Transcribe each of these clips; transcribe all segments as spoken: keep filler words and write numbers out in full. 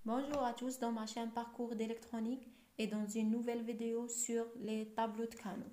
Bonjour à tous dans ma chaîne Parcours d'électronique et dans une nouvelle vidéo sur les tableaux de canaux.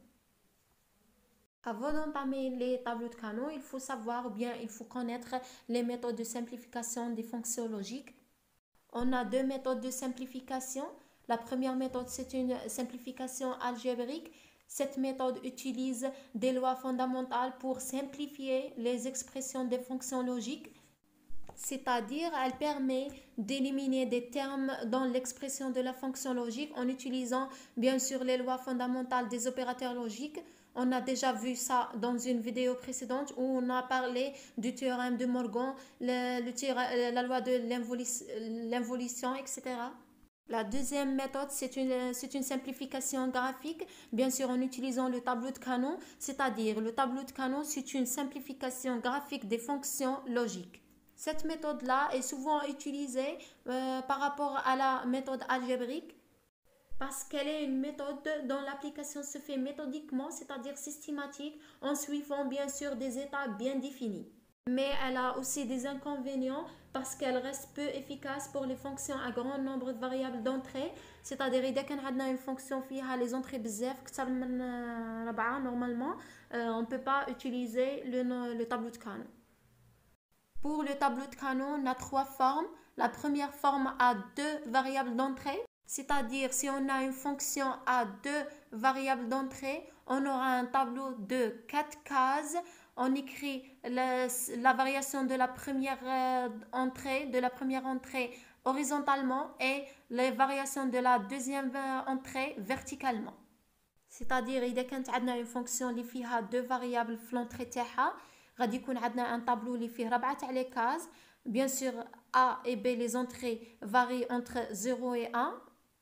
Avant d'entamer les tableaux de canaux, il faut savoir ou bien il faut connaître les méthodes de simplification des fonctions logiques. On a deux méthodes de simplification. La première méthode, c'est une simplification algébrique. Cette méthode utilise des lois fondamentales pour simplifier les expressions des fonctions logiques. C'est-à-dire, elle permet d'éliminer des termes dans l'expression de la fonction logique en utilisant bien sûr les lois fondamentales des opérateurs logiques. On a déjà vu ça dans une vidéo précédente où on a parlé du théorème de Morgan, le, le, la loi de l'involution, et cetera. La deuxième méthode, c'est une, c'est une simplification graphique, bien sûr en utilisant le tableau de Cannon, c'est-à-dire le tableau de Cannon, c'est une simplification graphique des fonctions logiques. Cette méthode-là est souvent utilisée euh, par rapport à la méthode algébrique parce qu'elle est une méthode dont l'application se fait méthodiquement, c'est-à-dire systématique, en suivant bien sûr des étapes bien définies. Mais elle a aussi des inconvénients parce qu'elle reste peu efficace pour les fonctions à grand nombre de variables d'entrée, c'est-à-dire إذا كان عندنا une fonction فيها les entrées بزاف كتر من ربعة normalement, euh, on ne peut pas utiliser le, le tableau de Cannon. Pour le tableau de Cannon, on a trois formes. La première forme a deux variables d'entrée, c'est-à-dire si on a une fonction à deux variables d'entrée, on aura un tableau de quatre cases. On écrit la, la variation de la première euh, entrée, de la première entrée horizontalement et les variations de la deuxième entrée verticalement. C'est-à-dire إذا كانت عندنا une fonction اللي فيها deux variables في l'entrée تاعها غادي يكون عندنا ان طابلو اللي فيه ربعة تاع لي كاز. Bien sûr A et B les entrées varient entre zéro et un.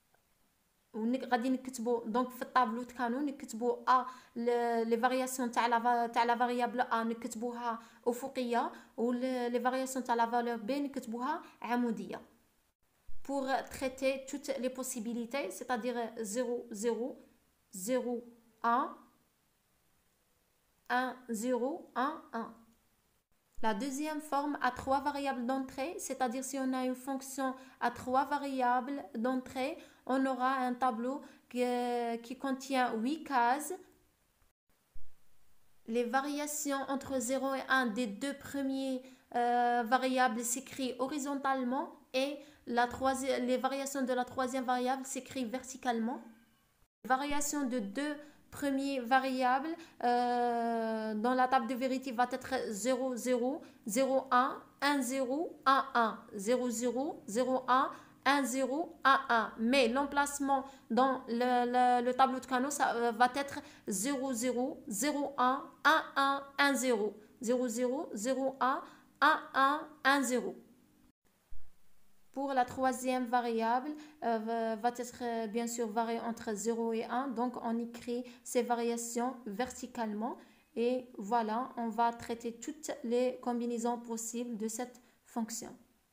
وغادي نكتبوا دونك في الطابلو كانوا نكتبوا A لي فارياسيون تاع لا تاع لا فاريابل A نكتبوها افقيه ولي فارياسيون تاع لا فالور B نكتبوها عموديه. Pour traiter toutes les possibilités, c'est-à-dire zéro zéro zéro un un zéro un un. La deuxième forme a trois variables d'entrée, c'est-à-dire si on a une fonction à trois variables d'entrée, on aura un tableau qui, qui contient huit cases. Les variations entre zéro et un des deux premières euh, variables s'écrivent horizontalement et la troisième, les variations de la troisième variable s'écrivent verticalement. Les variations de deux première variable euh, dans la table de vérité va être zéro zéro zéro un un zéro un un zéro zéro zéro un un zéro un un, mais l'emplacement dans le, le, le tableau de Cannon ça euh, va être zéro zéro zéro un un un un zéro zéro zéro zéro un un un un zéro. Pour la troisième variable, euh, va être euh, bien sûr variée entre zéro et un. Donc, on écrit ces variations verticalement. Et voilà, on va traiter toutes les combinaisons possibles de cette fonction.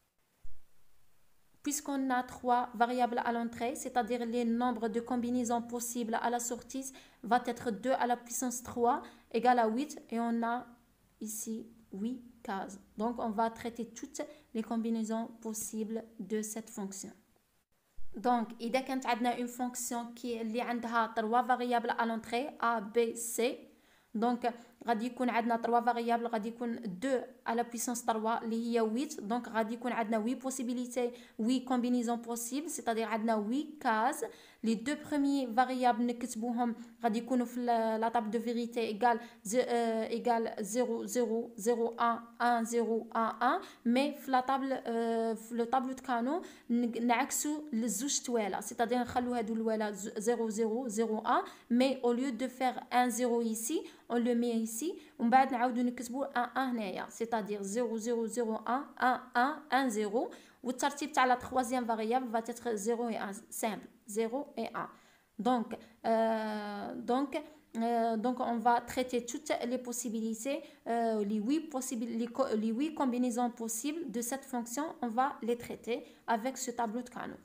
Puisqu'on a trois variables à l'entrée, c'est-à-dire les nombres de combinaisons possibles à la sortie, va être deux à la puissance trois égale à huit. Et on a ici huit cases. Donc, on va traiter toutes les combinaisons possibles de cette fonction. Donc, إذا كانت عندنا une fonction qui اللي عندها trois variables à l'entrée A, B, C. Donc, غادي يكون عندنا trois variables, غادي يكون deux à la puissance trois اللي هي huit. Donc, غادي يكون عندنا huit possibilités, huit combinaisons possibles, c'est-à-dire عندنا huit cases. Les deux premiers variables نكتبوهم غادي يكونوا في la table de vérité égale égale zéro zéro zéro un un zéro un un, mais في la table في le tableau de Cannon نعكسوا الزوج توالى, c'est-à-dire نخلوا هادو الوالى zéro zéro zéro un, mais au lieu de faire un zéro ici, on le met ici ومن بعد نعاودو نكتبوا un un هنايا, c'est-à-dire zéro zéro zéro un un un un zéro. والترتيب تاع la troisième variable va être zéro et un, simple, zéro et un. Donc, euh, donc, euh, donc on va traiter toutes les possibilités, euh, les, huit possibles, les, les huit combinaisons possibles de cette fonction, on va les traiter avec ce tableau de Cannon.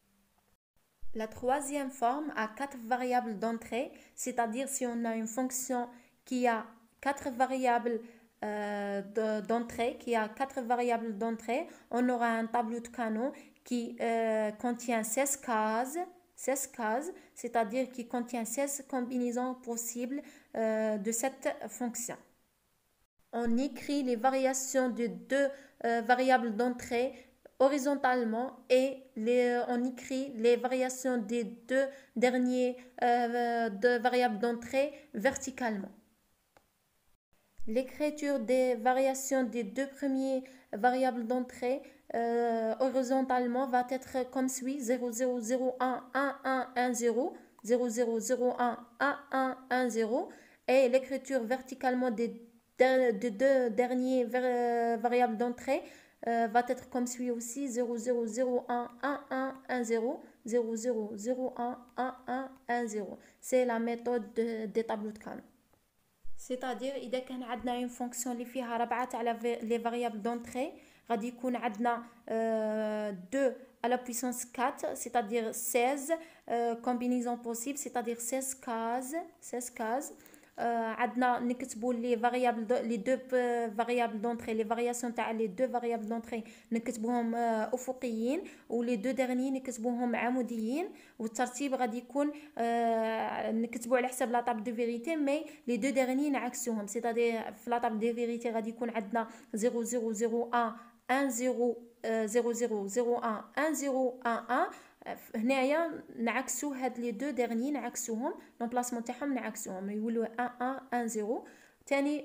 La troisième forme a quatre variables d'entrée, c'est-à-dire si on a une fonction qui a quatre variables euh, d'entrée, qui a quatre variables d'entrée, on aura un tableau de canaux qui euh, contient seize cases, seize cases, c'est-à-dire qui contient seize combinaisons possibles euh, de cette fonction. On écrit les variations de deux euh, variables d'entrée horizontalement et les, on écrit les variations des deux derniers euh, de variables d'entrée verticalement. L'écriture des variations des deux premières variables d'entrée euh, horizontalement va être comme suit: zéro zéro zéro un un un un zéro, zéro zéro zéro un un un un zéro, et l'écriture verticalement des deux de dernières euh, variables d'entrée euh, va être comme suit aussi: zéro zéro zéro un un un un zéro, zéro zéro zéro un un un un zéro. C'est la méthode de, des tableaux de Canaux. C'est-à-dire إذا كان عندنا une fonction اللي فيها ربعة تاع les variables d'entrée غادي يكون عندنا euh, deux à la puissance quatre, c'est-à-dire seize euh, combinaisons possibles, c'est-à-dire seize cases, seize cases. عندنا نكتبوا لي فاريابل لي دو فاريابل دونطري لي فارياسيون تاع لي دو فاريابل دونطري نكتبوهم افقيين ولي دو ديرني نكتبوهم عموديين والترتيب غادي يكون نكتبوا على حساب لا طاب دو فيريتي مي لي دو ديرني نعكسوهم سيتادير في لا طاب دو فيريتي غادي يكون عندنا زيرو زيرو زيرو واحد واحد زيرو زيرو زيرو زيرو واحد واحد زيرو واحد واحد. هنايا نعكسو هاد لي دو ديرني نعكسوهم لومبلاسمون تاعهم نعكسوهم يولوا واحد واحد واحد زيرو. تاني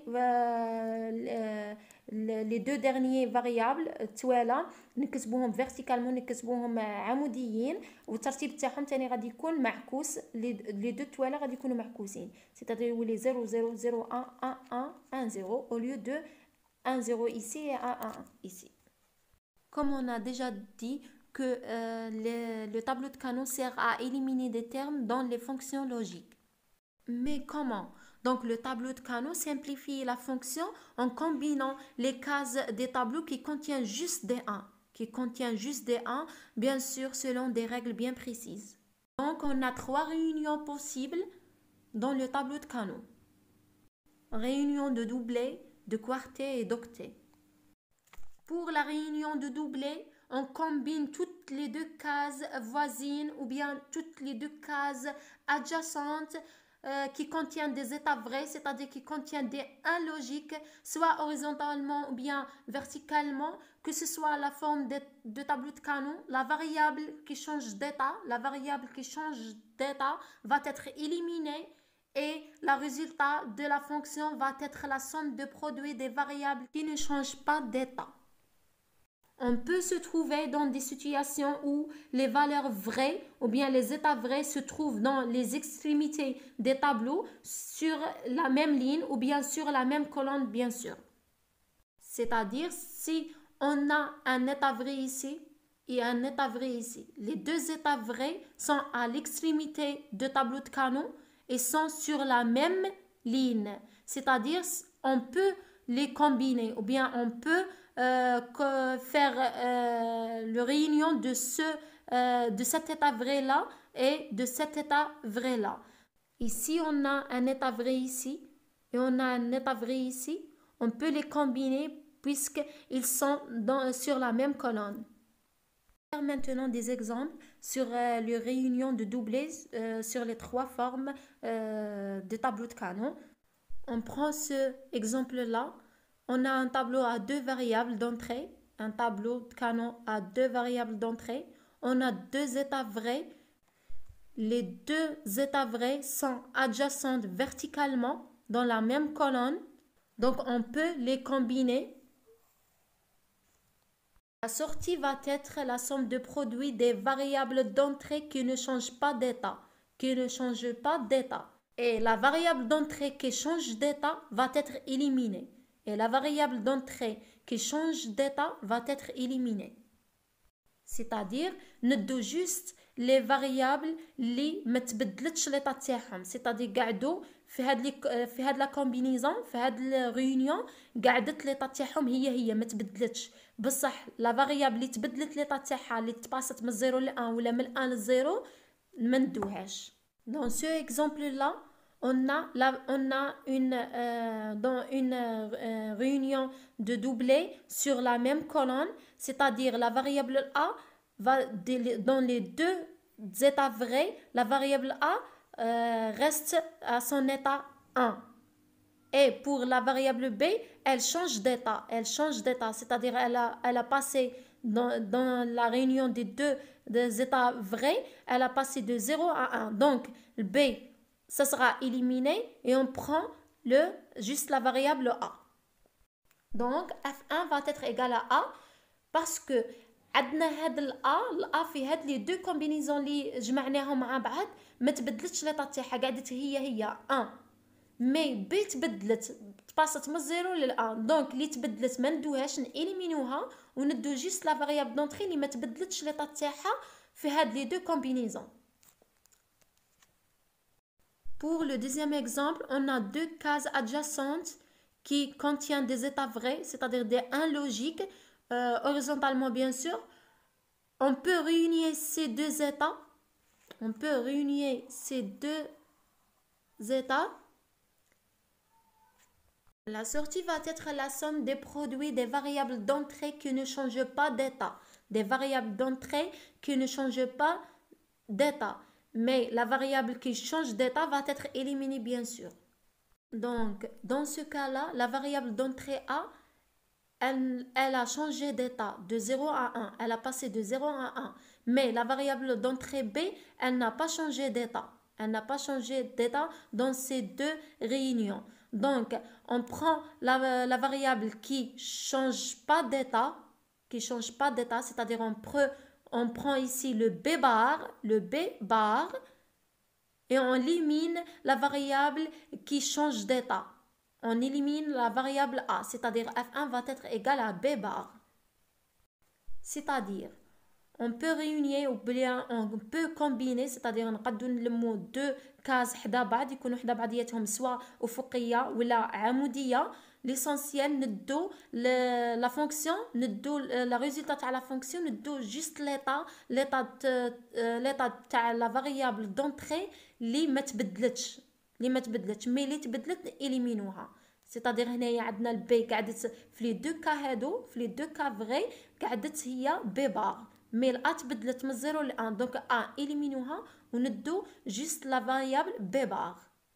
لي دو ديرني فاريابل توالا نكتبوهم فيرتيكالمون نكتبوهم عموديين والترتيب تاعهم تاني غادي يكون معكوس لي دو توالا غادي يكونوا معكوسين سيتادير يولي زيرو زيرو زيرو واحد واحد واحد زيرو au lieu de un zéro ici et un un ici. Comme on a déjà dit que euh, le, le tableau de Canaux sert à éliminer des termes dans les fonctions logiques. Mais comment? Donc le tableau de Canaux simplifie la fonction en combinant les cases des tableaux qui contiennent juste des un, qui contiennent juste des un, bien sûr selon des règles bien précises. Donc on a trois réunions possibles dans le tableau de Canaux. Réunion de doublé, de quartet et d'octet. Pour la réunion de doublé, on combine toutes les deux cases voisines ou bien toutes les deux cases adjacentes euh, qui contiennent des états vrais, c'est-à-dire qui contiennent des un logiques, soit horizontalement ou bien verticalement, que ce soit la forme de, de tableau de Canaux. La variable qui change d'état, la variable qui change d'état va être éliminée et le résultat de la fonction va être la somme de produits des variables qui ne changent pas d'état. On peut se trouver dans des situations où les valeurs vraies ou bien les états vrais se trouvent dans les extrémités des tableaux sur la même ligne ou bien sur la même colonne, bien sûr. C'est-à-dire, si on a un état vrai ici et un état vrai ici, les deux états vrais sont à l'extrémité du tableau de Canaux et sont sur la même ligne. C'est-à-dire, on peut les combiner ou bien on peut Euh, faire euh, le réunion de, ce, euh, de cet état vrai là et de cet état vrai là. Ici on a un état vrai ici et on a un état vrai ici, on peut les combiner puisqu'ils sont dans, sur la même colonne. On va faire maintenant des exemples sur euh, les réunions de doublés euh, sur les trois formes euh, de tableau de Canaux. On prend ce exemple là. On a un tableau à deux variables d'entrée, un tableau de Canaux à deux variables d'entrée. On a deux états vrais. Les deux états vrais sont adjacents verticalement dans la même colonne. Donc, on peut les combiner. La sortie va être la somme de produits des variables d'entrée qui ne changent pas d'état, qui ne changent pas d'état. Et la variable d'entrée qui change d'état va être éliminée. Et la variable d'entrée qui change d'état va être éliminée. C'est-à-dire, ندو juste les variables اللي ما تبدلتش l'état تاعهم. C'est-à-dire قاعدوا في هاد لي في هاد لا كومبينيزون في هاد الريونيون قعدت l'état تاعهم هي هي ما تبدلتش. بصح لا فاريابل اللي تبدلت l'état تاعها اللي تباسط من زيرو ل واحد ولا من واحد ل زيرو ما ندوهاش. Dans ce exemple là, on a, la, on a une, euh, dans une euh, réunion de doublés sur la même colonne, c'est-à-dire la variable A va dans les deux états vrais, la variable A euh, reste à son état un. Et pour la variable B, elle change d'état, elle change d'état, c'est-à-dire elle a, elle a passé dans, dans la réunion des deux des états vrais, elle a passé de zéro à un. Donc, le B, ça sera éliminé et on prend le, juste la variable A. Donc, F un va être égal à A parce que عندنا هاد الأ الأ في هاد لي دو كومبينيزون اللي جمعناهم مع بعض ما تبدلتش ليطا تاعها قعدت هي هي واحد مي بي تبدلت تباسط من الزيرو للان دونك اللي تبدلت ما ندوهاش نإليمينوها وندو جيست لا فاريابل دونطري اللي ما تبدلتش ليطا تاعها في هاد لي دو كومبينيزون. Pour le deuxième exemple, on a deux cases adjacentes qui contiennent des états vrais, c'est-à-dire des un logiques, euh, horizontalement bien sûr. On peut réunir ces deux états. On peut réunir ces deux états. La sortie va être la somme des produits des variables d'entrée qui ne changent pas d'état. Des variables d'entrée qui ne changent pas d'état. Mais la variable qui change d'état va être éliminée bien sûr. Donc, dans ce cas-là, la variable d'entrée A, elle, elle a changé d'état de zéro à un. Elle a passé de zéro à un. Mais la variable d'entrée B, elle n'a pas changé d'état. Elle n'a pas changé d'état dans ces deux réunions. Donc, on prend la, la variable qui ne change pas d'état, qui change pas d'état, c'est-à-dire on prend, on prend ici le B bar, le B bar, et on élimine la variable qui change d'état. On élimine la variable A, c'est-à-dire F un va être égal à B bar. C'est-à-dire, on peut réunir ou bien on peut combiner, c'est-à-dire نقدروا نلموا deux cases حدا بعض يكونوا حدا بعضياتهم سواء أفقية ولا عمودية. L'essentiel ندو la fonction ندو la résultat تاع la fonction ندو juste l'état l'état l'état تاع la variable d'entrée اللي ما تبدلتش اللي ما تبدلتش مي اللي تبدلت إليمينوها. c'est-à-dire هنايا عندنا البي قعدت في لي دو كا هادو في لي دو كا فغي قعدت هي بي بار مي الأ تبدلت من الزيرو لأن دونك أ إليمينوها وندو جيست لا فاريابل بي بار.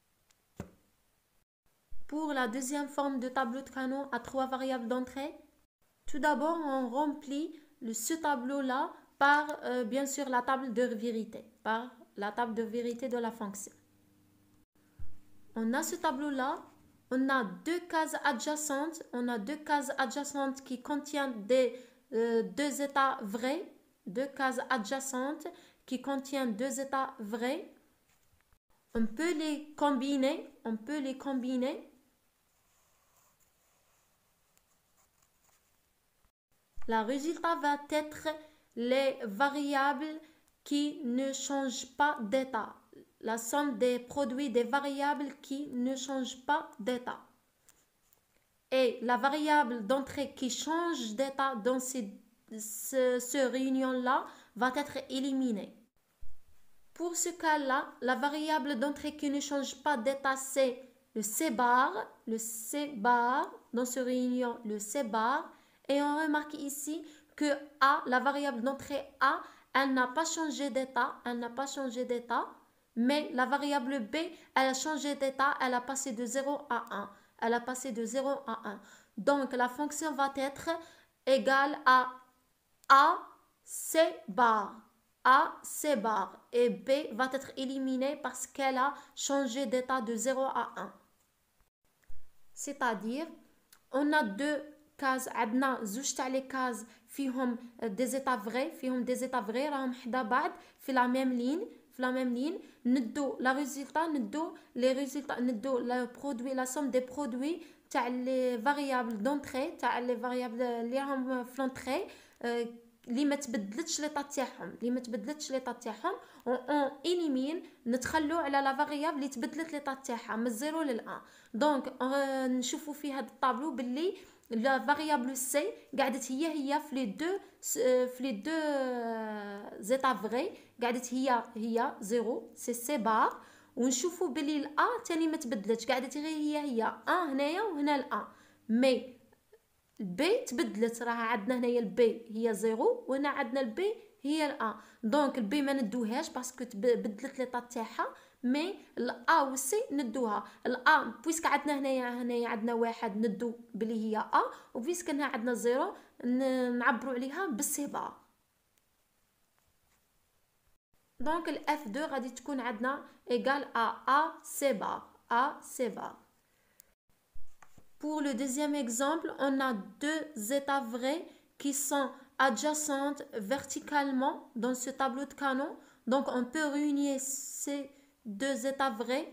Pour la deuxième forme de tableau de Kano à trois variables d'entrée, tout d'abord on remplit le, ce tableau-là par euh, bien sûr la table de vérité, par la table de vérité de la fonction. On a ce tableau-là, on a deux cases adjacentes, on a deux cases adjacentes qui contiennent des euh, deux états vrais, deux cases adjacentes qui contiennent deux états vrais. On peut les combiner, on peut les combiner. Le résultat va être les variables qui ne changent pas d'état. La somme des produits des variables qui ne changent pas d'état. Et la variable d'entrée qui change d'état dans ces, ce, ce réunion-là va être éliminée. Pour ce cas-là, la variable d'entrée qui ne change pas d'état, c'est le C bar, le C bar, dans ce réunion, le C bar. Et on remarque ici que A, la variable d'entrée A, elle n'a pas changé d'état, elle n'a pas changé d'état, mais la variable B, elle a changé d'état, elle a passé de zéro à un. Elle a passé de zéro à un. Donc, la fonction va être égale à A, C bar. A, C bar. Et B va être éliminée parce qu'elle a changé d'état de zéro à un. C'est-à-dire, on a deux cases, عندنا زوج تاع لي كاز فيهم des états vrais, فيهم des états vrais راهم حدا بعض في la même ligne, في la même ligne. ندو la résultat, ندو les résultats, ندو le produit, la somme des produits تاع les variables d'entrée, تاع les variables اللي راهم في l'entrée اللي ما تبدلتش ليطا تاعهم اللي ما تبدلتش ليطا تاعهم اون إليمين نتخلو على لا فاريابل اللي تبدلت ليطا تاعها من الزيرو للان. دونك نشوفوا في هذا الطابلو باللي la variable C قاعدت هي هي في les deux في les deux états vrais قاعدت هي هي zéro c'est C bar ونشوفوا بلي الأ تاني ما تبدلتش، قاعدة غير هي هي أ هنايا وهنا الأ، مي البي تبدلت، راه عندنا هنايا البي هي زيرو وهنا عندنا البي هي الأ، دونك البي ما ندوهاش باسكو بدلت ليطا تاعها، مي الأ والسي ندوها. الأ بويسك عندنا هنايا هنايا عندنا واحد ندو بلي هي أ، وبويسك هنا عندنا زيرو نعبروا عليها بالسي بار. دونك ال إف deux غادي تكون عندنا égal à A C bar. A C bar. Pour le deuxième exemple, on a deux états vrais qui sont adjacentes verticalement dans ce tableau de Cannon. Donc on peut réunir ces deux états vrais.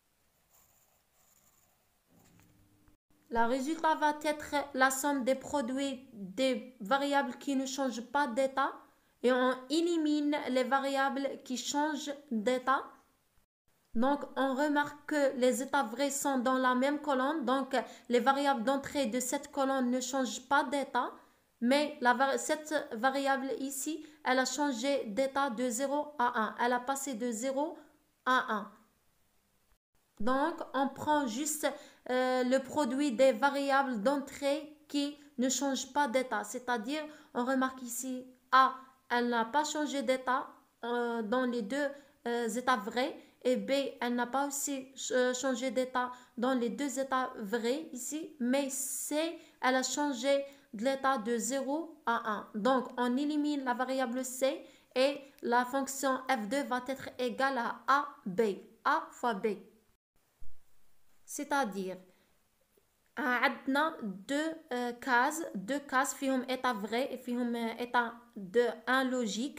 Le résultat va être la somme des produits des variables qui ne changent pas d'état. Et on élimine les variables qui changent d'état. Donc, on remarque que les états vrais sont dans la même colonne. Donc, les variables d'entrée de cette colonne ne changent pas d'état. Mais la, cette variable ici, elle a changé d'état de zéro à un. Elle a passé de zéro à un. Donc, on prend juste euh, le produit des variables d'entrée qui ne changent pas d'état. C'est-à-dire, on remarque ici A, elle n'a pas changé d'état euh, dans les deux euh, états vrais, et B, elle n'a pas aussi euh, changé d'état dans les deux états vrais ici, mais C, elle a changé de l'état de zéro à un. Donc, on élimine la variable C et la fonction F deux va être égale à A B, A fois B. C'est-à-dire, عندنا deux cases deux cases فيهم état vrai et فيهم état de un logique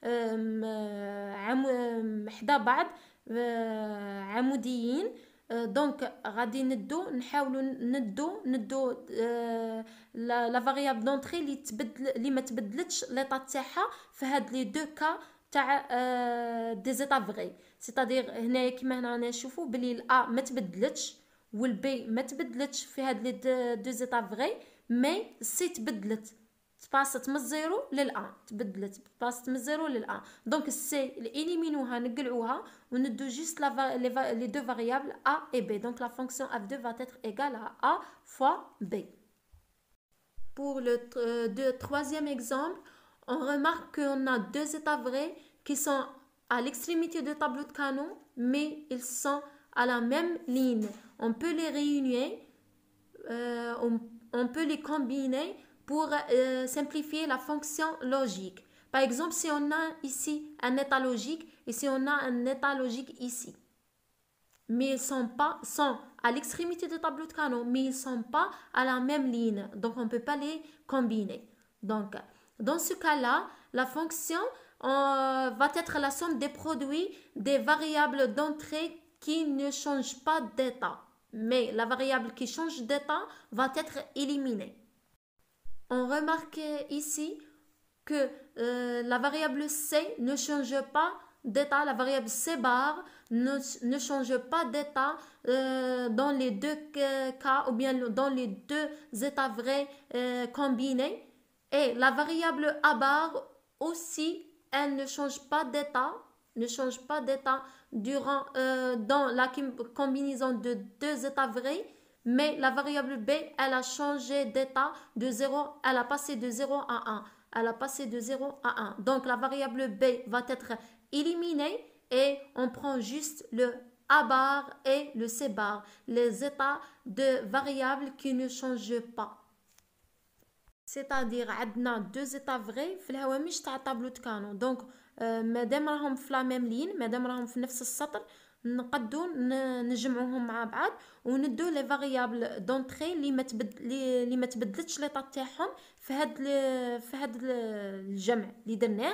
حدا بعض عموديين. دونك غادي ندو نحاولوا ندو ندو لا فاريابل دونطري اللي تبدل اللي ما تبدلتش ليطا تاعها في هاد لي دو كا تاع دي زيتا فري. سيتادير هنايا كيما هنا نشوفوا بلي الأ ما تبدلتش والبي ما تبدلتش في هاد لي دو زيتا فري، مي سي تبدلت، تباست من الزيرو للأ، تبدلت باست من الزيرو للأ. دونك السي اليمينوها نقلعوها وندو جيست لي دو فاريابل A et B. Donc la fonction F deux va être égale à A fois B. Pour le euh, deux, troisième exemple, on remarque qu'on a deux états vrais qui sont à l'extrémité du tableau de Cannon, mais ils sont à la même ligne. On peut les réunir, euh, on, on peut les combiner pour euh, simplifier la fonction logique. Par exemple, si on a ici un état logique et si on a un état logique ici, mais ils sont pas sont à l'extrémité du tableau de Cannon, mais ils sont pas à la même ligne, donc on peut pas les combiner. Donc, dans ce cas-là, la fonction euh, va être la somme des produits des variables d'entrée qui ne changent pas d'état, mais la variable qui change d'état va être éliminée. On remarque ici que euh, la variable C ne change pas d'état, la variable C bar ne, ne change pas d'état euh, dans les deux cas ou bien dans les deux états vrais euh, combinés, et la variable A bar aussi, elle ne change pas d'état, ne change pas d'état durant euh, dans la combinaison de deux états vrais, mais la variable B, elle a changé d'état de zéro, elle a passé de zéro à un. Elle a passé de zéro à un. Donc la variable B va être éliminée et on prend juste le A bar et le C bar, les états de variables qui ne changent pas. C'est-à-dire عندنا deux états vrais في الهوامش تاع طابلو كانون. دونك مادام راهم في لا ميم لين، مادام راهم في نفس السطر، نقدو نجمعوهم مع بعض وندو لي فاريابل دونطري اللي ما تبدل اللي ما تبدلتش ليطا تاعهم في هاد في هاد الجمع اللي درناه،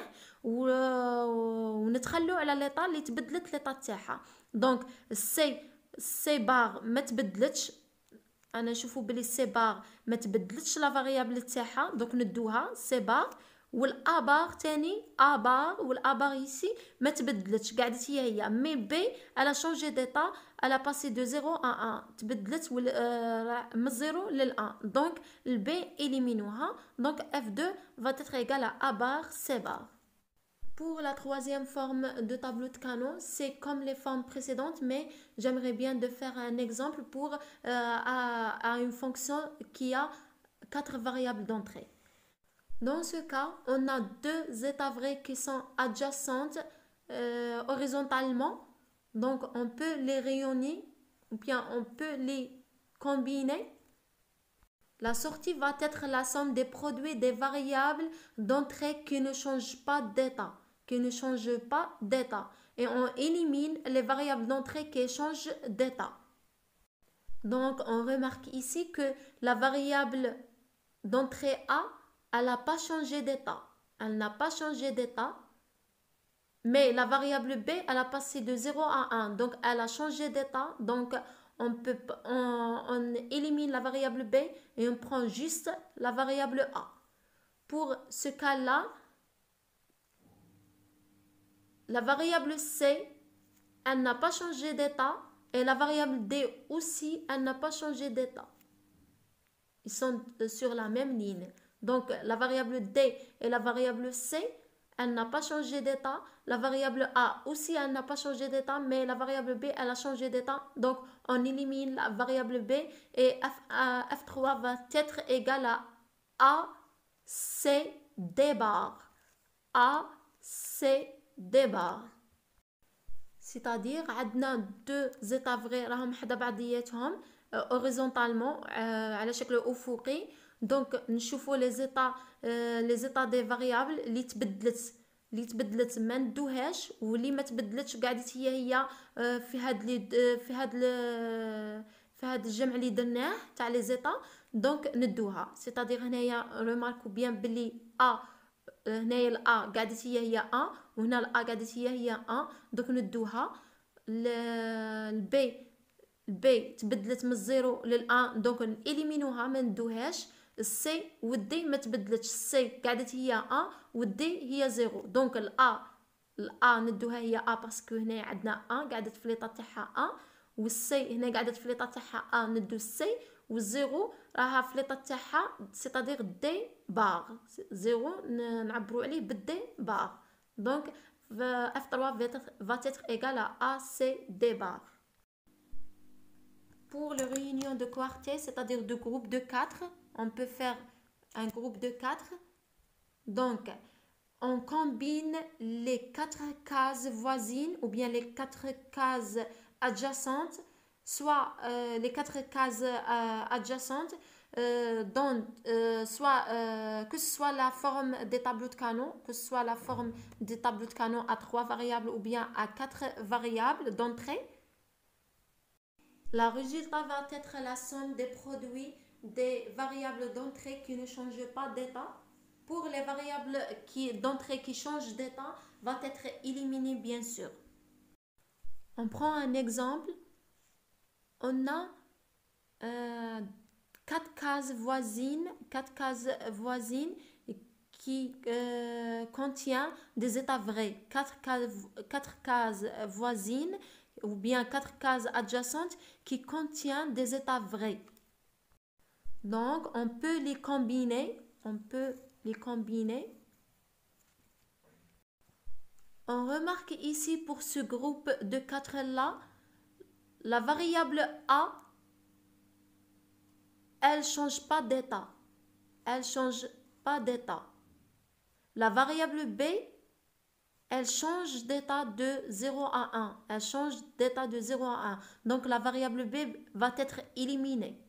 ونتخلوا على ليطا اللي تبدلت ليطا تاعها. دونك السي السي بار ما تبدلتش، انا نشوفوا بلي سي بار ما تبدلتش لا فاريابل تاعها، دونك ندوها سي بار. والا بار تاني ا بار، والا بار يسي ما تبدلتش، قعدت هي هي، مي بي الا شونجي ديتا، الا باسي دو زيرو ا ان، تبدلت من الزيرو للان. دونك البي اليمينوها، دونك اف deux va être égal à a bar c bar. Pour la troisième forme de tableau de Kano, c'est comme les formes précédentes, mais j'aimerais bien de faire un exemple pour euh, à, à une fonction qui a quatre variables d'entrée. Dans ce cas, on a deux états vrais qui sont adjacentes euh, horizontalement, donc on peut les réunir ou bien on peut les combiner. La sortie va être la somme des produits des variables d'entrée qui ne changent pas d'état, qui ne changent pas d'état. Et on élimine les variables d'entrée qui changent d'état. Donc, on remarque ici que la variable d'entrée A, elle n'a pas changé d'état. Elle n'a pas changé d'état. Mais la variable B, elle a passé de zéro à un. Donc, elle a changé d'état. Donc, on, peut, on, on élimine la variable B et on prend juste la variable A. Pour ce cas-là, la variable C, elle n'a pas changé d'état. Et la variable D aussi, elle n'a pas changé d'état. Ils sont sur la même ligne. Donc, la variable D et la variable C, elle n'a pas changé d'état. La variable A aussi, elle n'a pas changé d'état, mais la variable B, elle a changé d'état. Donc, on élimine la variable B et F, F trois va être égal à A, C, D bar. A, C, D bar. C'est-à-dire, on a deux états vrais راهم حدا بعضياتهم horizontalement على شكل أفقي. دونك نشوفوا لي زيتا لي زيتا دي فاريابل اللي تبدلت اللي تبدلت ما ندوهاش واللي ما تبدلتش قعدت هي هي في هاد لي في هاد في هاد الجمع اللي درناه تاع لي زيتا. دونك ندوها. سيتادير هنايا ريماركو بيان بلي ا هنايا الأ قعدت هي هي أ وهنا الأ قعدت هي هي أ. دوك ندوها. البي البي تبدلت من الزيرو للأ دونك نإليمينوها ما ندوهاش. السي والدي ما تبدلتش. السي قعدت هي أ والدي هي زيرو. دونك الأ الأ ندوها هي أ باسكو هنا عندنا أ قعدت في ليطا تاعها أ. والسي هنا قعدت في ليطا تاعها أ ندو السي. والزيرو راها في ليطا تاعها سيتادير دي بار. زيرو نعبروا عليه بالدي بار. دونك F trois va être égal à A, C, D bar. Pour les réunions de quartiers, c'est-à-dire de groupes de quatre, on peut faire un groupe de quatre. Donc, on combine les quatre cases voisines ou bien les quatre cases adjacentes, soit euh, les quatre cases euh, adjacentes, euh, dans, euh, soit, euh, que ce soit la forme des tableaux de Kano, que ce soit la forme des tableaux de Kano à trois variables ou bien à quatre variables d'entrée. La résultat va être la somme des produits des variables d'entrée qui ne changent pas d'état. Pour les variables qui, d'entrée qui changent d'état, va être éliminé bien sûr. On prend un exemple. On a euh, quatre cases voisines, quatre cases voisines qui euh, contient des états vrais. Quatre cases, quatre cases voisines ou bien quatre cases adjacentes qui contiennent des états vrais. Donc, on peut les combiner. On peut les combiner. On remarque ici pour ce groupe de quatre là, la variable A, elle ne change pas d'état. Elle ne change pas d'état. La variable B, elle change d'état de zéro à un. Elle change d'état de zéro à un. Donc, la variable B va être éliminée.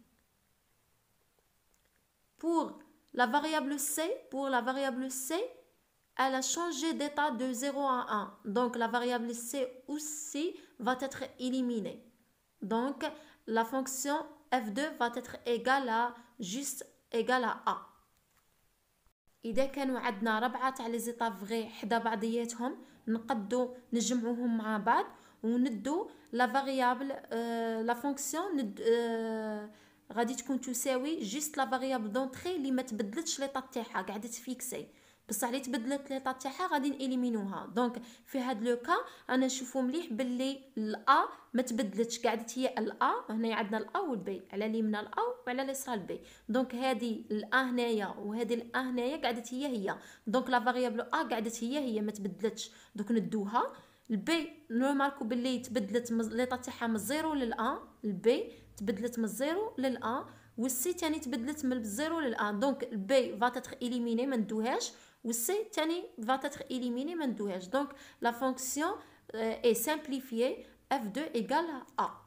Pour la variable C, pour la variable C, elle a changé d'état de zéro à un. Donc, la variable C aussi va être éliminée. Donc, la fonction F deux va être égale à juste égale à A. إذا كانوا عندنا ربعة تاع لي زيتا فغي حدا بعضياتهم نقدو نجمعوهم مع بعض وندو لا فاريابل آه لا فونكسيون ند آه غادي تكون تساوي جوست لا فاريابل دونطري اللي ما تبدلتش ليطا تاعها قعدت فيكسي. بصح اللي تبدلت ليطا تاعها غادي نإليمينوها. دونك في هاد لو كا انا نشوفو مليح باللي الأ ما تبدلتش، قعدت هي الأ. هنا عندنا الأ والبي، على اليمين الأ وعلى اليسار البي. دونك هادي الأ هنايا وهادي الأ هنايا قعدت هي هي. دونك لا فاريابل أ قعدت هي هي ما تبدلتش. دوك ندوها. البي نورمالكو باللي تبدلت ليطا تاعها من الزيرو للأ. البي تبدلت من الزيرو للأ، والسي تاني تبدلت من الزيرو للأن. دونك البي فا تتر إليميني ما ندوهاش، والسي تاني فا تتر إليميني ما ندوهاش. دونك لا فونكسيون est simplifiée f deux égale à a.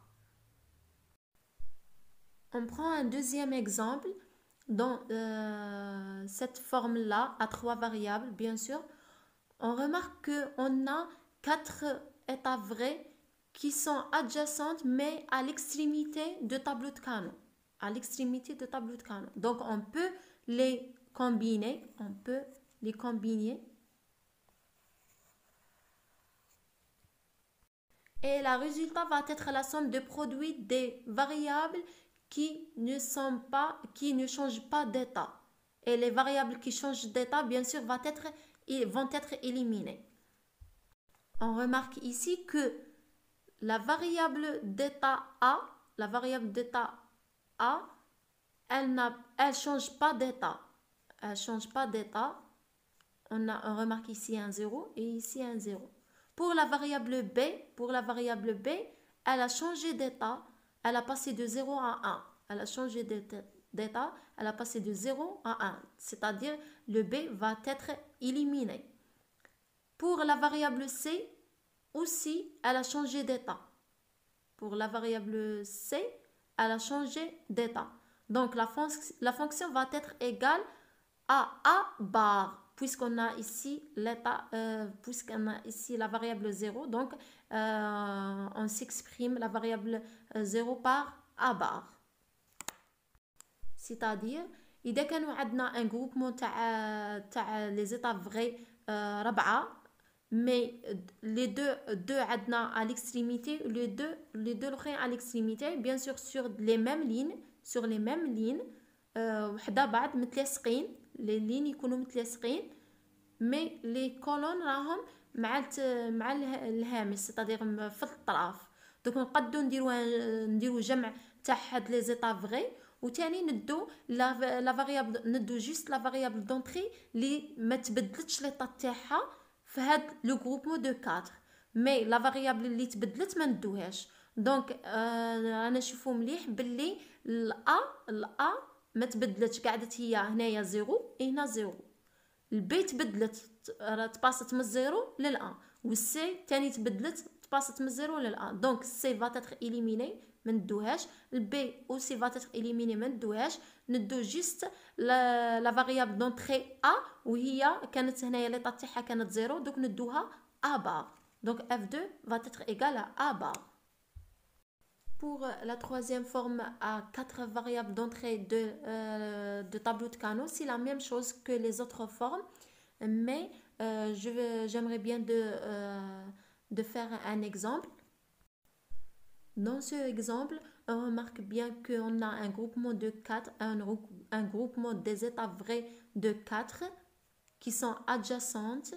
On prend un deuxième exemple dans euh, cette forme-là à trois variables, bien sûr. On remarque qu'on a quatre états vrais qui sont adjacentes mais à l'extrémité de tableau de Carnot. À l'extrémité de tableau de Carnot. Donc on peut les combiner, on peut les combiner. Et le résultat va être la somme de produits des variables qui ne sont pas, qui ne changent pas d'état. Et les variables qui changent d'état, bien sûr, vont être, vont être éliminées. On remarque ici que la variable d'état A, la variable d'état A, elle ne elle change pas d'état. Elle change pas d'état. On, a, on remarque ici un zéro et ici un zéro. Pour la variable B, pour la variable B, elle a changé d'état. Elle a passé de zéro à un. Elle a changé d'état. Elle a passé de zéro à un. C'est-à-dire le B va être éliminé. Pour la variable C, aussi, elle a changé d'état. Pour la variable C, elle a changé d'état. Donc, la, fon la fonction va être égale à A bar, puisqu'on a ici l'état, euh, puisqu'on a ici la variable zéro. Donc, euh, on s'exprime la variable zéro par A bar. C'est-à-dire, إذا كانوا عندنا un groupement تاع تاع les états vrais euh, ربعة، mais les deux deux عندنا à l'extrémité, les deux les deux الاخرين à l'extrémité, bien sûr sur les mêmes lignes, sur les mêmes lignes وحده بعض متلاصقين، les lignes يكونوا متلاصقين، mais les colonnes راهم مع مع الهامش، c'est-à-dire في الطراف. دونك نقدروا نديروا نديروا جمع تاع هاد لي زيتا فغي، وثاني ندو لا لا فاريابل، ندو جوست لا فاريابل دونطري اللي ما تبدلتش ليطا تاعها في هاد لو غروبمون دو أربعة، مي لا فاريابل اللي تبدلت ما ندوهاش. دونك آه انا نشوفو مليح باللي الأ الأ ما تبدلتش، قعدت هي هنايا زيرو هنا زيرو. البي تبدلت تباست من الزيرو للأ، والسي تاني تبدلت تباست من الزيرو للأ. دونك السي فا تتر إليميني ما ندوهاش، البي اوسي فا تتر إليميني ما ندوهاش. ندو جوست لا فاريابل دونطري ا، وهي كانت هنايا ليطا تاعها كانت زيرو، دوك ندوها ا بار. دونك اف deux va être égal à a bar. Pour la troisième forme à quatre variables d'entrée de, euh, de tableau de Carnot, c'est la même chose que les autres formes, mais euh, je j'aimerais bien de, euh, de faire un exemple. Dans ce exemple, on remarque bien qu'on a un groupement de quatre, un, un groupement des états vrais de quatre qui sont adjacentes.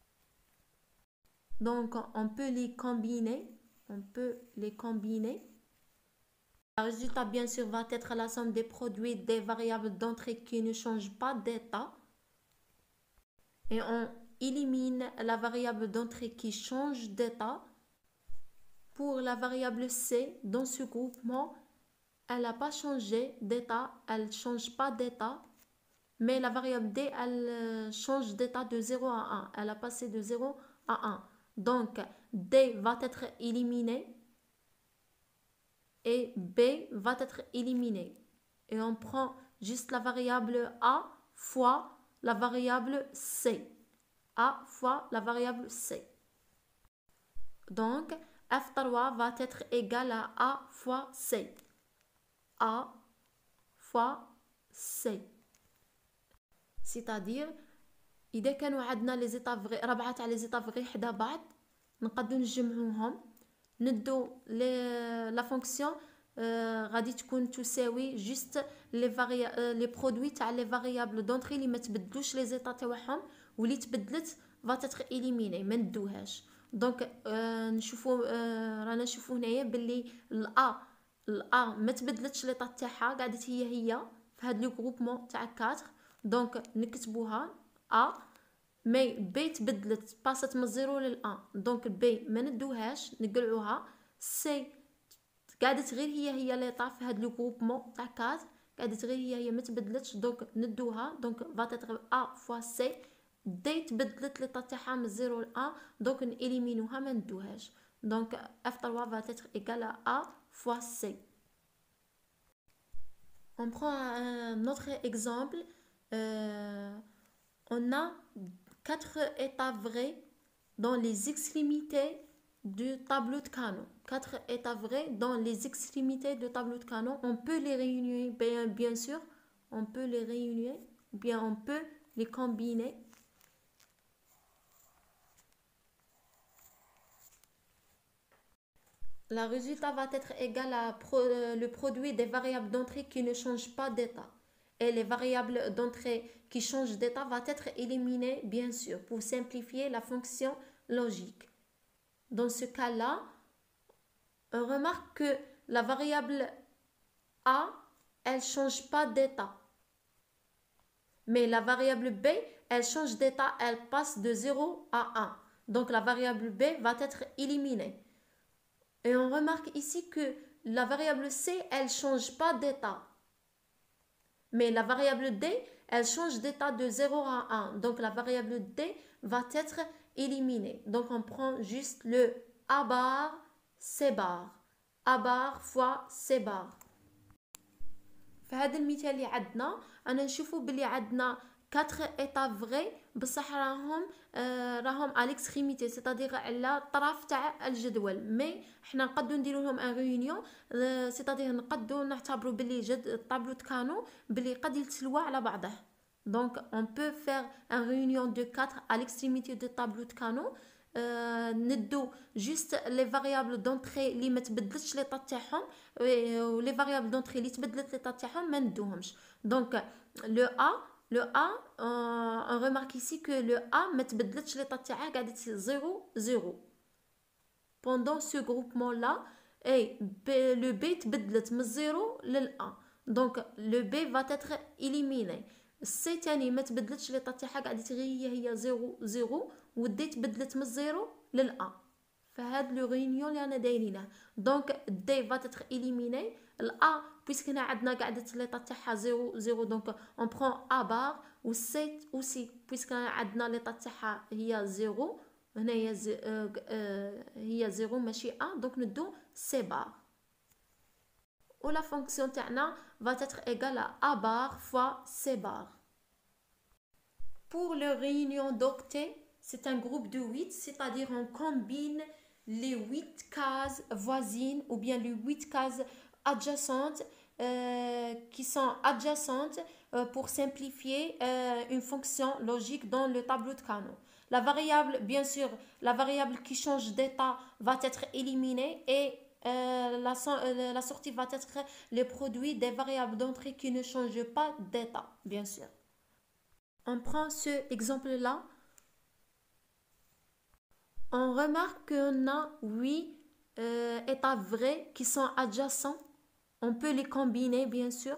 Donc, on peut les combiner. On peut les combiner. Le résultat, bien sûr, va être la somme des produits des variables d'entrée qui ne changent pas d'état. Et on élimine la variable d'entrée qui change d'état. Pour la variable C, dans ce groupement, elle n'a pas changé d'état, elle ne change pas d'état. Mais la variable D, elle change d'état de zéro à un. Elle a passé de zéro à un. Donc, D va être éliminé. Et B va être éliminé. Et on prend juste la variable A fois la variable C. A fois la variable C. Donc, F trois va être égal à A fois C. A fois C. C'est-à-dire, إذا كانوا عندنا لي زيتا فغي ربعة تاع لي زيتا فغي حدا بعض، نقدروا نجمعوهم، ندو لا فونكسيون غادي تكون تساوي جوست لي فاريا لي برودوي تاع لي فاريابل دونطري اللي ما تبدلوش لي زيتا تاعهم، واللي تبدلت va être éliminée ما ندوهاش. دونك آه نشوفوا آه رانا نشوفوا هنايا باللي الأ الأ ما تبدلتش ليطا تاعها قعدت هي هي في هاد لو غروبمون تاع أربعة. دونك نكتبوها أ مي بي تبدلت باسات من زيرو للأن. دونك بي ما ندوهاش نقلعوها. سي قعدت غير هي هي ليطا في هاد لو غروبمون تاع أربعة قعدت غير هي هي ما تبدلتش. دونك ندوها. دونك فاتتر أ فوا سي. دي تبدلت ليطا تاعها من زيرو لأن. دونك نإليمينوها ما ندوهاش. دونك اف ثلاثة فاتتر إيكال أ فوا سي. On prend un autre exemple. Euh, on a quatre états vrais dans les extrémités du tableau de Carnot. Quatre états vrais dans les extrémités du tableau de Carnot. On peut les réunir, bien, bien sûr. On peut les réunir, bien on peut les combiner. Le résultat va être égal à pro, le produit des variables d'entrée qui ne changent pas d'état. Et les variables d'entrée qui changent d'état va être éliminées, bien sûr, pour simplifier la fonction logique. Dans ce cas-là, on remarque que la variable A, elle ne change pas d'état. Mais la variable B, elle change d'état, elle passe de zéro à un. Donc la variable B va être éliminée. Et on remarque ici que la variable C, elle ne change pas d'état. Mais la variable D, elle change d'état de zéro à un. Donc la variable D va être éliminée. Donc on prend juste le A bar, C bar. A bar fois C bar. في هذا المثال اللي عندنا انا نشوفوا بلي عندنا quatre états vrais بصح راهم آه راهم على الاكستريميتي سيتادير على الطرف تاع الجدول. مي حنا نقدروا نديروا لهم ان ريونيون آه سيتادير نقدروا نعتبروا بلي جد الطابلو كانو بلي قد يتسلوا على بعضه. دونك اون بو فير ان ريونيون دو quatre à l'extrémité du tableau de Carnot. آه ندو جوست لي فاريابل دونطري اللي ما تبدلتش ليطا تاعهم ولي فاريابل دونطري اللي تبدلت ليطا تاعهم ما ندوهمش. دونك لو ا لو ا on remarque ici que le a ما تبدلتش ليطا تاعها قعدت زيرو زيرو pendant ce groupement là. et le b تبدلت من زيرو للأ. دونك le b va être éliminé. السي تاني ما تبدلتش ليطا تاعها قعدت غير هي هي زيرو زيرو ودي تبدلت من الزيرو للأ. فهاد لو ريونيون اللي رانا دايرينه. دونك دي فا تتر إليميني. الأ بويسك هنا عندنا قعدت ليطا تاعها زيرو زيرو دونك اون برون أ بار. و سي اوسي بويسك عندنا ليطا تاعها هي زيرو هنا هي زي آه آه هي زيرو ماشي أ. دونك ندو سي بار. و لا فونكسيون تاعنا va être égale à A bar fois C bar. Pour le réunion d'octet, c'est un groupe de huit, c'est-à-dire on combine les huit cases voisines ou bien les huit cases adjacentes euh, qui sont adjacentes euh, pour simplifier euh, une fonction logique dans le tableau de Carnot. La variable, bien sûr, la variable qui change d'état va être éliminée et euh, la, euh, la sortie va être le produit des variables d'entrée qui ne changent pas d'état, bien sûr. On prend ce exemple-là. On remarque qu'on a huit euh, états vrais qui sont adjacents. On peut les combiner, bien sûr.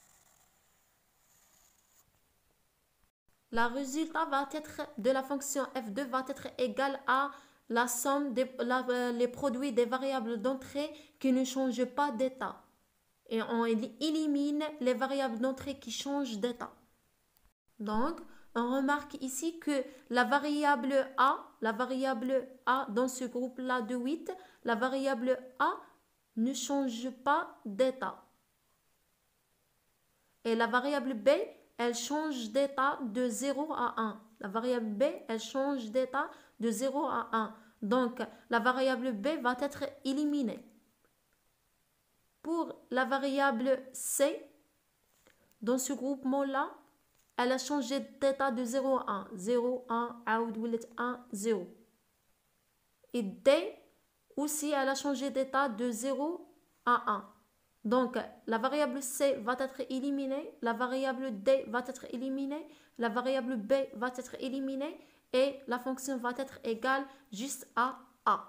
Le résultat va être de la fonction f deux va être égal à la somme des la, les produits des variables d'entrée qui ne changent pas d'état. Et on élimine les variables d'entrée qui changent d'état. Donc, on remarque ici que la variable A, la variable A dans ce groupe-là de huit, la variable A ne change pas d'état. Et la variable B, elle change d'état de zéro à un. La variable B, elle change d'état de zéro à un. Donc, la variable B va être éliminée. Pour la variable C, dans ce groupement-là, elle a changé d'état de zéro à un. zéro, un, عاود ولات un, zéro. Et D aussi, elle a changé d'état de zéro à un. Donc, la variable C va être éliminée, la variable D va être éliminée, la variable B va être éliminée et la fonction va être égale juste à A.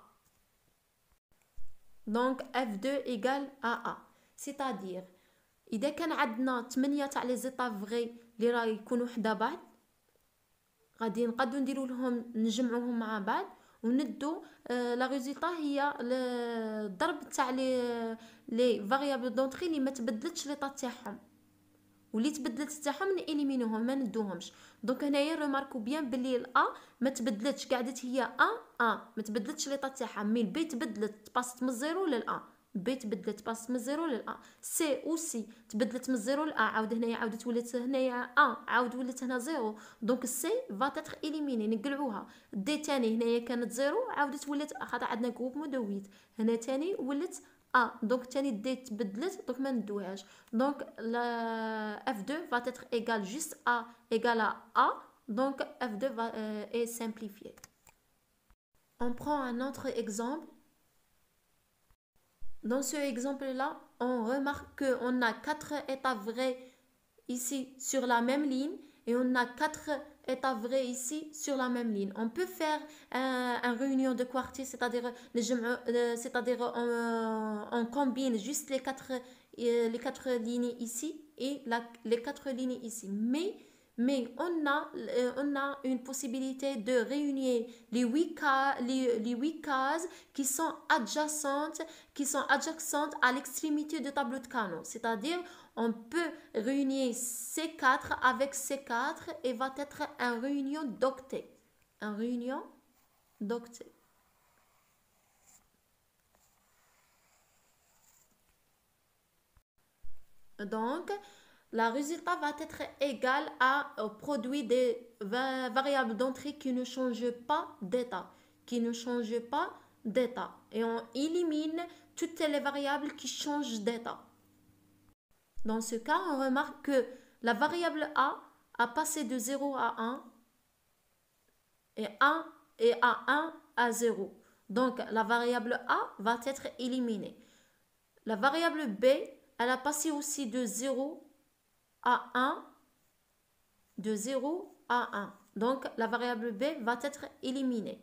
Donc, F deux égale à A. C'est-à-dire, إذا كان عندنا ثمانية تاع لي زيتا فغي اللي راه يكونوا حدا بعض غادي نقدروا نديروا لهم نجمعوهم مع بعض وندو لا ريزولطا هي الضرب تاع لي لي فاريابل دونطري اللي ما تبدلتش ليطا تاعهم واللي تبدلت تاعهم نيليمينوهم ما ندوهمش. دونك هنايا ريماركو بيان بلي الا ما تبدلتش قعدت هي ا ا ما تبدلتش ليطا تاعها مي البي تبدلت باست من الزيرو للأ بي تبدلت باست من الزيرو للأ سي اوسي تبدلت من الزيرو للأ عاود هنايا عاودت ولات هنايا ا عاود ولات هنا زيرو دونك سي فا تاتر اليميني نقلعوها. دي تاني هنايا كانت زيرو عاودت ولات خاطر عندنا جروب مدويت هنا تاني ولات ا دونك تاني دي تبدلت دونك ما ندوهاش. دونك لا اف deux va être égal juste à égal à a donc F deux va, euh, est simplifié. On prend un autre exemple. Dans ce exemple-là, on remarque qu'on a quatre états vrais ici sur la même ligne et on a quatre états vrais ici sur la même ligne. On peut faire un, un réunion de quartier, c'est-à-dire c'est-à-dire on, on combine juste les quatre, les quatre lignes ici et la, les quatre lignes ici. Mais Mais on a, on a une possibilité de réunir les huit cas, les, les huit cases qui sont adjacentes, qui sont adjacentes à l'extrémité du tableau de Carnot. C'est-à-dire, on peut réunir ces quatre avec ces quatre et va être une réunion d'octet. Une réunion d'octet. Donc, la résultat va être égal à au produit des va variables d'entrée qui ne changent pas d'état, qui ne changent pas d'état. Et on élimine toutes les variables qui changent d'état. Dans ce cas, on remarque que la variable A a passé de zéro à un et un et à un à zéro. Donc, la variable A va être éliminée. La variable B, elle a passé aussi de zéro à un, de zéro à un. Donc, la variable B va être éliminée.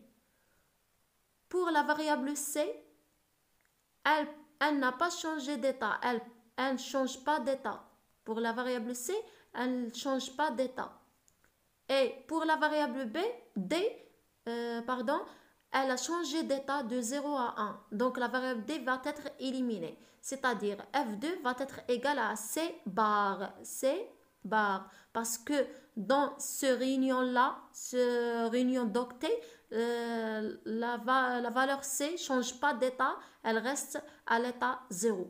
Pour la variable C, elle, elle n'a pas changé d'état. Elle, elle ne change pas d'état. Pour la variable C, elle ne change pas d'état. Et pour la variable B, D, euh, pardon, elle a changé d'état de zéro à un. Donc, la variable D va être éliminée. C'est-à-dire, F deux va être égal à C bar. C bar. Parce que dans ce réunion-là, ce réunion d'octet, euh, la, va, la valeur C ne change pas d'état. Elle reste à l'état zéro.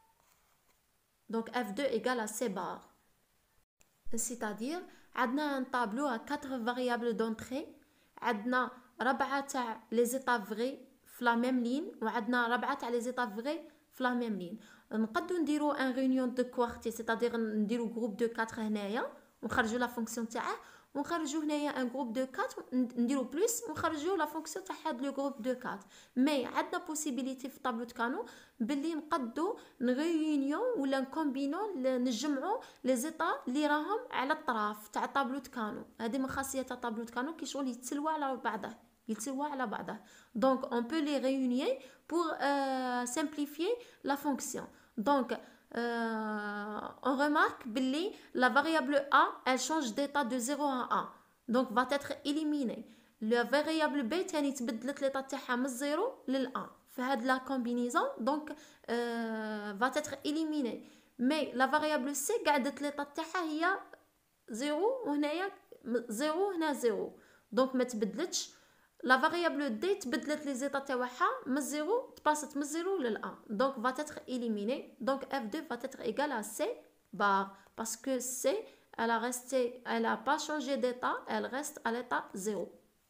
Donc, F deux égale à C bar. C'est-à-dire, on a un tableau à quatre variables d'entrée. On a ربعة تاع لي زيتا فغي في لا ميم لين وعندنا ربعة تاع لي زيتا فغي في لا ميم لين. نقدو نديرو ان ريونيون دو كوارتي سيتادير نديرو جروب دو أربعة هنايا ونخرجو لا فونكسيون تاعه ونخرجو هنايا ان جروب دو أربعة نديرو بلس ونخرجو لا فونكسيون تاع هاد لو جروب دو أربعة. مي عندنا بوسيبيليتي في طابلو كانو باللي نقدو نغيونيون ولا نكومبينو نجمعو لي زيتا اللي راهم على الطراف تاع طابلو كانو. هذه من خاصيه تاع طابلو كانو كي شغل يتسلوا على بعضه يتسوى على بعضه. Donc, on peut les réunir pour euh, simplifier la fonction. Donc, euh, on remarque que la variable A, elle change d'état de zéro à un. Donc, va être éliminée. La variable B, تاني تبدلت l'état تاعها من zéro لل un. في هاد la combinaison, donc, euh, va être éliminée. Mais la variable C, قعدت l'état تاعها هي zéro وهنايا zéro هنا zéro. Donc, ما تبدلتش. La variable D تبدلت les états تاعها من zéro تباست من zéro لل un. Donc, va être éliminée. Donc, F deux va être égal à C bar. Parce que C, elle a resté, elle n'a pas changé d'état, elle reste à l'état zéro.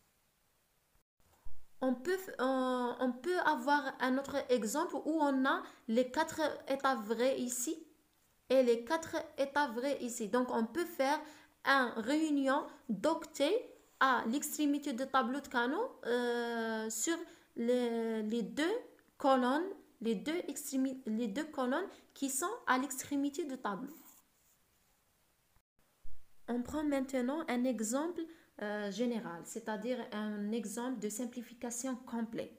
On peut, euh, on peut avoir un autre exemple où on a les quatre états vrais ici et les quatre états vrais ici. Donc, on peut faire une réunion d'octets à l'extrémité du tableau de Carnot euh, sur les, les deux colonnes les deux, les deux colonnes qui sont à l'extrémité du tableau. On prend maintenant un exemple euh, général, c'est-à-dire un exemple de simplification complet.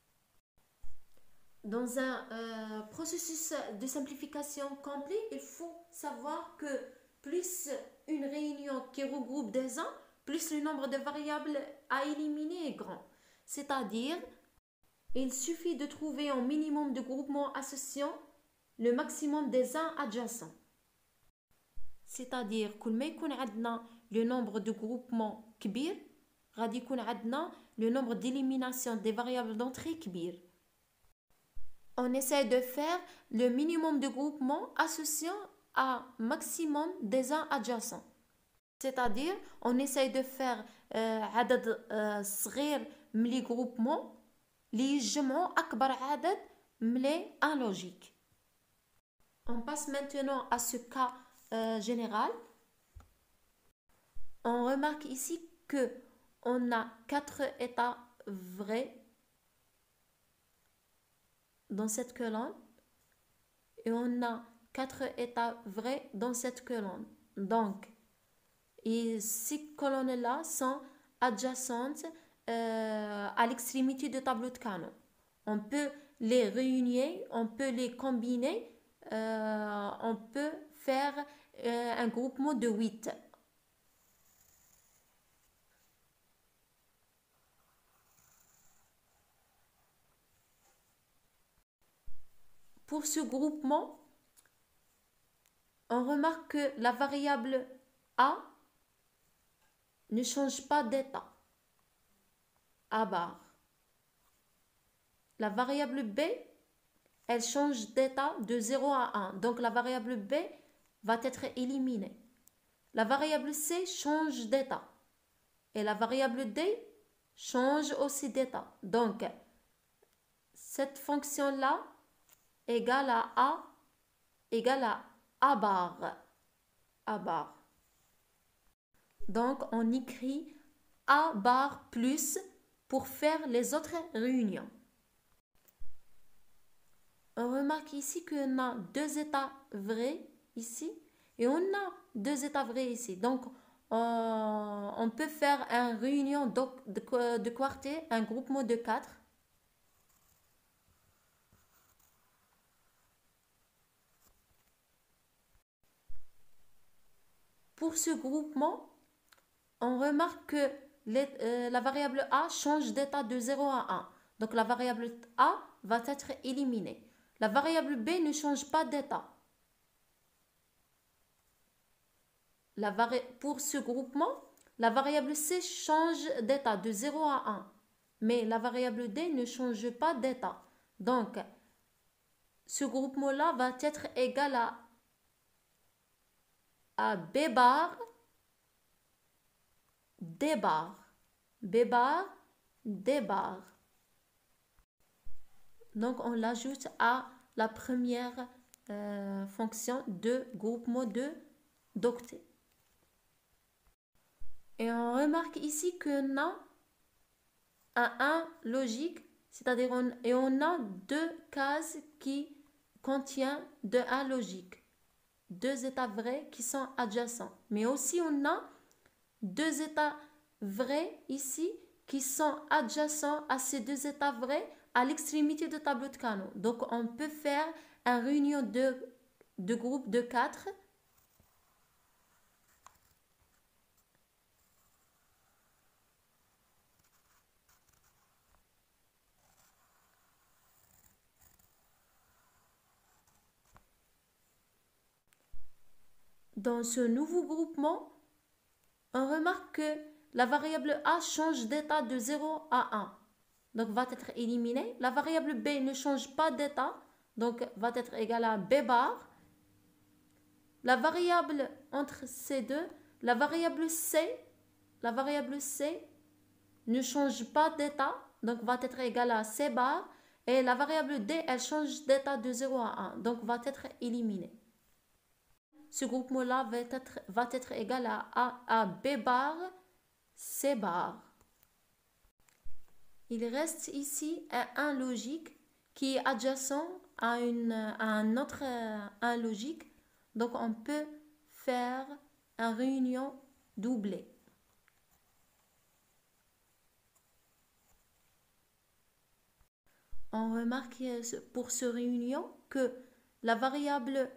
Dans un euh, processus de simplification complet, il faut savoir que plus une réunion qui regroupe des uns, plus le nombre de variables à éliminer est grand. C'est-à-dire, il suffit de trouver un minimum de groupements associant le maximum des uns adjacents. C'est-à-dire, كل ما يكون عندنا le nombre de groupements كبير, غادي يكون عندنا le nombre d'élimination des variables d'entrée كبير. On essaie de faire le minimum de groupements associant à maximum des uns adjacents. C'est-à-dire, on essaie de faire عدد صغير من les groupements اللي يجمعوا أكبر عدد من les un logique. On passe maintenant à ce cas euh, général. On remarque ici que on a quatre états vrais dans cette colonne et on a quatre états vrais dans cette colonne. Donc, et ces colonnes-là sont adjacentes euh, à l'extrémité du tableau de Kano. On peut les réunir, on peut les combiner, euh, on peut faire euh, un groupement de huit. Pour ce groupement, on remarque que la variable A ne change pas d'état. A bar. La variable B, elle change d'état de zéro à un. Donc la variable B va être éliminée. La variable C change d'état. Et la variable D change aussi d'état. Donc, cette fonction-là égale à A égale à A bar. A bar. Donc, on écrit A bar plus pour faire les autres réunions. On remarque ici qu'on a deux états vrais ici et on a deux états vrais ici. Donc, on, on peut faire une réunion de, de, de quartet, un groupement de quatre. Pour ce groupement, on remarque que les, euh, la variable A change d'état de zéro à un. Donc, la variable A va être éliminée. La variable B ne change pas d'état. Pour ce groupement, la variable C change d'état de zéro à un. Mais la variable D ne change pas d'état. Donc, ce groupement-là va être égal à, à B bar, D bar. B bar, D bar. Donc, on l'ajoute à la première euh, fonction de groupement de d'octet. Et on remarque ici qu'on a un un logique, c'est-à-dire on, et on a deux cases qui contiennent de un logique. Deux états vrais qui sont adjacents. Mais aussi on a deux états vrais ici qui sont adjacents à ces deux états vrais à l'extrémité du tableau de Kano. Donc, on peut faire une réunion de, de groupe de quatre. Dans ce nouveau groupement, on remarque que la variable A change d'état de zéro à un. Donc, va être éliminée. La variable B ne change pas d'état. Donc, va être égale à B bar. La variable entre ces deux, la variable C, la variable C ne change pas d'état. Donc, va être égale à C bar. Et la variable D, elle change d'état de zéro à un. Donc, va être éliminée. Ce groupement-là va être, va être égal à, à, à B bar, C bar. Il reste ici un un logique qui est adjacent à, une, à un autre à un logique. Donc, on peut faire une réunion doublée. On remarque pour ce réunion que la variable,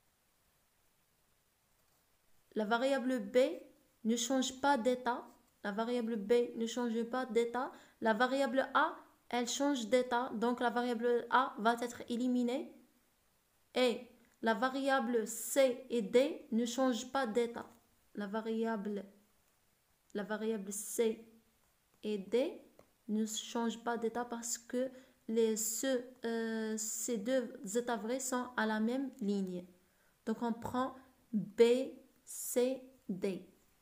la variable B ne change pas d'état. La variable B ne change pas d'état. La variable A, elle change d'état. Donc, la variable A va être éliminée. Et la variable C et D ne changent pas d'état. La variable, la variable C et D ne changent pas d'état parce que les, ce, euh, ces deux états vrais sont à la même ligne. Donc, on prend B, C, D.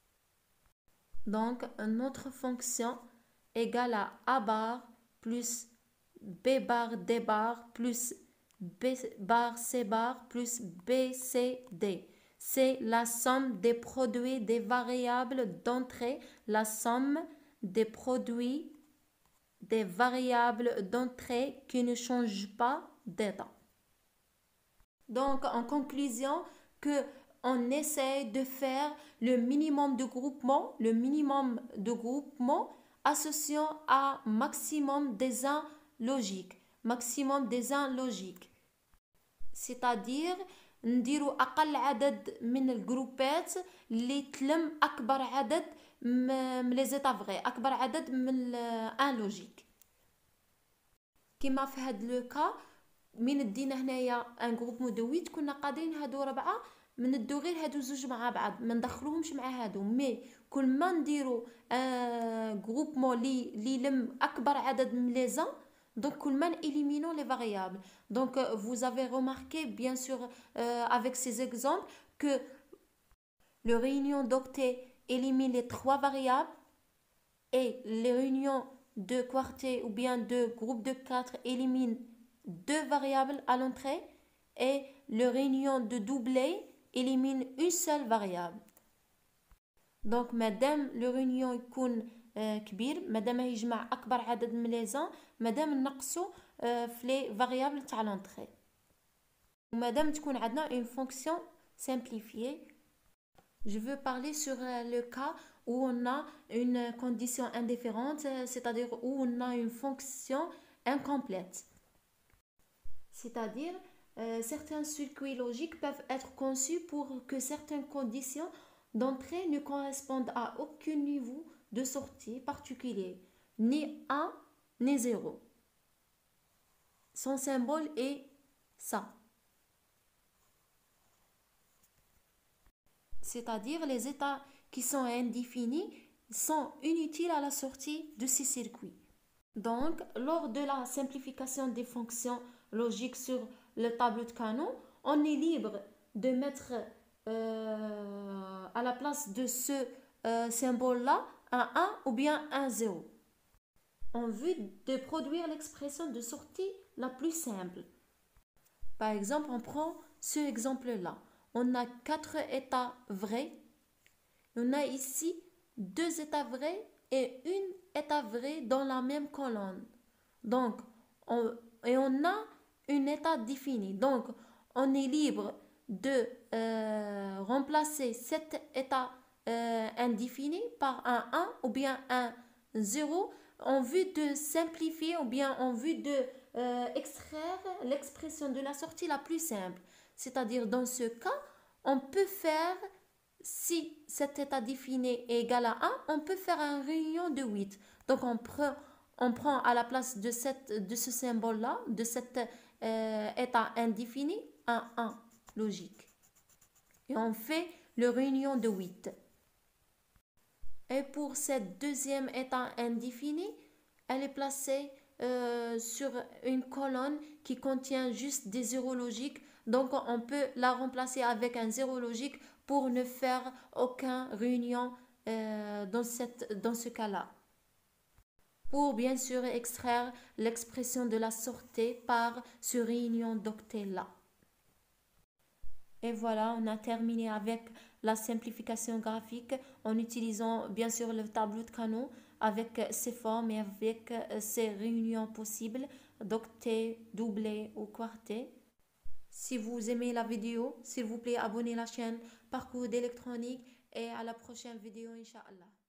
Donc, notre fonction égale à A bar plus B bar D bar plus B bar C bar plus B C D. C'est la somme des produits des variables d'entrée, la somme des produits des variables d'entrée qui ne changent pas d'état. Donc, en conclusion, que on essaie de faire le minimum de groupement, le minimum de groupement associant à maximum des uns logiques, maximum des uns logiques. C'est-à-dire نديرو أقل عدد من الجروبات اللي تلم أكبر عدد من لي زيتا فغي، أكبر عدد من ان لوجيك. كيما في هاد لو كا من دينا هنايا ان جروب دو ويت كنا قادرين هادو ربعه من ندو غير هادو زوج مع بعض ما ندخلوهمش مع هادو. مي كل ما نديرو ان جروبمون لي لي لم اكبر عدد من لي زان donc كل ما éliminons les variables. Donc vous avez remarqué bien sûr euh, avec ces exemples que le réunion d'octet élimine les trois variables et les réunions de quartet ou bien de groupe de quatre éliminent deux variables à l'entrée et le réunion de doublet élimine une seule variable. Donc مادام le réunion يكون كبير، مادام يجمع أكبر عدد من لي زان، مادام نقصو في لي فاريابل تاع لونطري، ومادام تكون عندنا une fonction simplifiée. Je veux parler sur le cas où on a une condition indifférente, c'est-à-dire où on a une fonction incomplète. C'est-à-dire, euh, certains circuits logiques peuvent être conçus pour que certaines conditions d'entrée ne correspondent à aucun niveau de sortie particulier, ni un ni zéro. Son symbole est ça. C'est-à-dire les états qui sont indéfinis sont inutiles à la sortie de ces circuits. Donc, lors de la simplification des fonctions logiques sur le tableau de Cannon, on est libre de mettre euh, à la place de ce euh, symbole-là un un ou bien un zéro, en vue de produire l'expression de sortie la plus simple. Par exemple, on prend ce exemple-là. On a quatre états vrais. On a ici deux états vrais et une état vrai dans la même colonne. Donc, on, et on a un état défini. Donc, on est libre de euh, remplacer cet état euh, indéfini par un un ou bien un zéro en vue de simplifier ou bien en vue de euh, extraire l'expression de la sortie la plus simple. C'est-à-dire, dans ce cas, on peut faire, si cet état défini est égal à un, on peut faire une réunion de huit. Donc, on prend, on prend à la place de, cette, de ce symbole-là, de cet euh, état indéfini, un un logique. Et on fait le réunion de huit. Et pour cette deuxième état indéfini, elle est placée euh, sur une colonne qui contient juste des zéros logiques. Donc, on peut la remplacer avec un zéro logique pour ne faire aucune réunion euh, dans, cette, dans ce cas-là. Pour bien sûr extraire l'expression de la sortie par ce réunion d'octet-là. Et voilà, on a terminé avec la simplification graphique en utilisant bien sûr le tableau de Cannon. avec ces formes et avec ces réunions possibles, d'octets, doublets ou quartets. Si vous aimez la vidéo, s'il vous plaît, abonnez la chaîne Parcours d'électronique et à la prochaine vidéo, Inch'Allah.